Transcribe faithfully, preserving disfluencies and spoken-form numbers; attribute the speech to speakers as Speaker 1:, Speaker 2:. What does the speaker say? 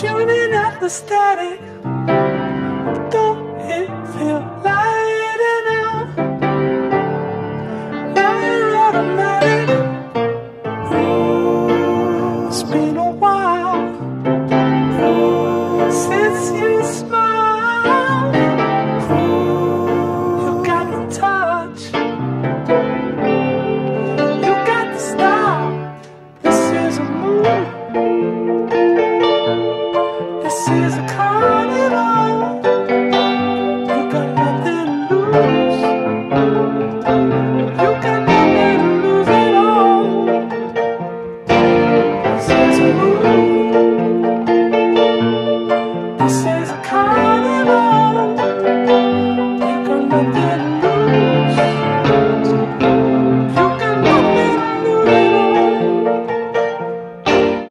Speaker 1: shooting at the static. Don't it feel lighter now? Now you're automatic. Ooh, it's been a while since you smiled. Ooh, you got the touch, you got the style. This is a move, this is a carnival. You got nothing to lose, you got nothing to lose at all. This is a move.